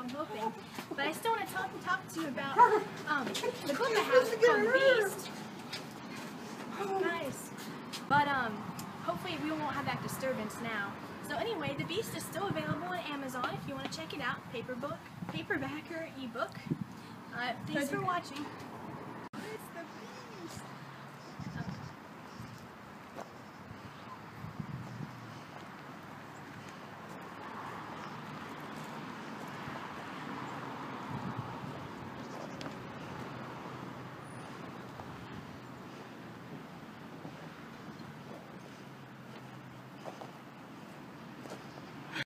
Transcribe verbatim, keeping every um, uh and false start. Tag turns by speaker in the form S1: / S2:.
S1: I'm hoping. But I still want to talk, talk to you about um, the book I have called Beast. Guys. But um, hopefully we won't have that disturbance now. So anyway, the Beast is still available on Amazon if you want to check it out. Paper book, paperback or ebook. Uh, thanks for watching.